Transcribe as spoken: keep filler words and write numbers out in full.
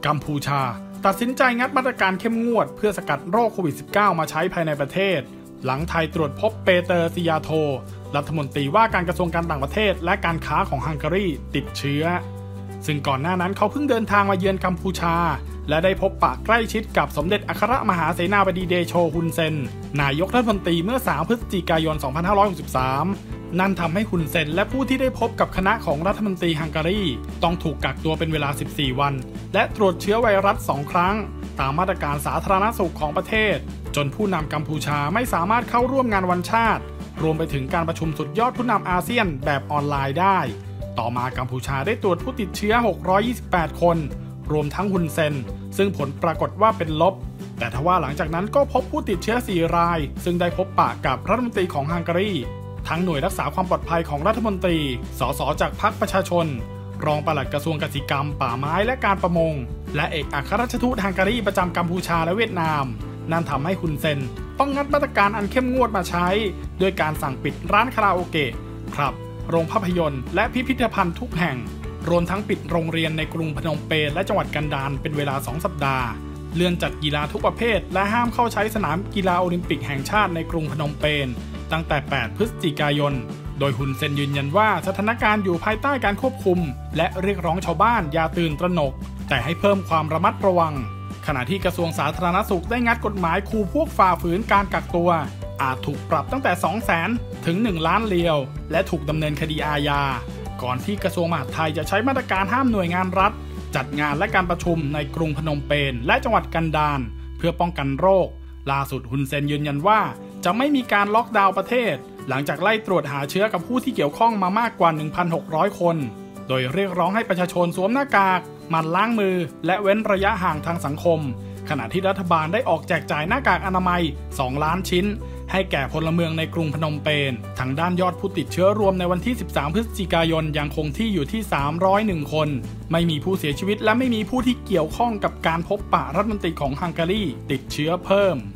กัมพูชาตัดสินใจงัดมาตรการเข้มงวดเพื่อสกัดโรคโควิด สิบเก้า มาใช้ภายในประเทศหลังไทยตรวจพบเปเตอร์ซิยาโทรัฐมนตรีว่าการกระทรวงการต่างประเทศและการค้าของฮังการีติดเชื้อซึ่งก่อนหน้านั้นเขาเพิ่งเดินทางมาเยือนกัมพูชาและได้พบปะใกล้ชิดกับสมเด็จอัครมหาเสนาบดีเดโชฮุนเซนนายกรัฐมนตรีเมื่อสามพฤศจิกายนสองพันห้าร้อยหกสิบสามนั่นทำให้ฮุนเซนและผู้ที่ได้พบกับคณะของรัฐมนตรีฮังการีต้องถูกกักตัวเป็นเวลาสิบสี่วันและตรวจเชื้อไวรัสสองครั้งตามมาตรการสาธารณสุขของประเทศจนผู้นำกัมพูชาไม่สามารถเข้าร่วมงานวันชาติรวมไปถึงการประชุมสุดยอดผู้นำอาเซียนแบบออนไลน์ได้ต่อมากัมพูชาได้ตรวจผู้ติดเชื้อหกร้อยยี่สิบแปดคนรวมทั้งฮุนเซนซึ่งผลปรากฏว่าเป็นลบแต่ทว่าหลังจากนั้นก็พบผู้ติดเชื้อสี่รายซึ่งได้พบปะกับรัฐมนตรีของฮังการีทั้งหน่วยรักษาความปลอดภัยของรัฐมนตรีสสจากพรรคประชาชนรองปลัดกระทรวงเกษตรกรรมป่าไม้และการประมงและเอกอัครราชทูตฮังการีประจำกัมพูชาและเวียดนามนั่นทำให้ฮุนเซนต้องงัดมาตรการอันเข้มงวดมาใช้ด้วยการสั่งปิดร้านคาราโอเกะครับโรงภาพยนตร์และพิพิธภัณฑ์ทุกแห่งรวมทั้งปิดโรงเรียนในกรุงพนมเปญและจังหวัดกันดารเป็นเวลาสองสัปดาห์เลื่อนจัดกีฬาทุกประเภทและห้ามเข้าใช้สนามกีฬาโอลิมปิกแห่งชาติในกรุงพนมเปญตั้งแต่แปดพฤศจิกายนโดยฮุนเซนยืนยันว่าสถานการณ์อยู่ภายใต้การควบคุมและเรียกร้องชาวบ้านอย่าตื่นตระหนกแต่ให้เพิ่มความระมัดระวังขณะที่กระทรวงสาธารณสุขได้งัดกฎหมายขู่พวกฝ่าฝืนการกักตัวอาจถูกปรับตั้งแต่ สองแสน ถึง หนึ่ง ล้านเรียวและถูกดำเนินคดีอาญาก่อนที่กระทรวงมหาดไทยจะใช้มาตรการห้ามหน่วยงานรัฐจัดงานและการประชุมในกรุงพนมเปญและจังหวัดกันดารเพื่อป้องกันโรคล่าสุดฮุนเซนยืนยันว่าจะไม่มีการล็อกดาวน์ประเทศหลังจากไล่ตรวจหาเชื้อกับผู้ที่เกี่ยวข้องมามากกว่า หนึ่งพันหกร้อย คนโดยเรียกร้องให้ประชาชนสวมหน้ากากหมั่นล้างมือและเว้นระยะห่างทางสังคมขณะที่รัฐบาลได้ออกแจกจ่ายหน้ากากอนามัยสองล้านชิ้นให้แก่พลเมืองในกรุงพนมเปญทางด้านยอดผู้ติดเชื้อรวมในวันที่สิบสามพฤศจิกายนยังคงที่อยู่ที่สามร้อยเอ็ดคนไม่มีผู้เสียชีวิตและไม่มีผู้ที่เกี่ยวข้องกับการพบปะรัฐมนตรีของฮังการีติดเชื้อเพิ่ม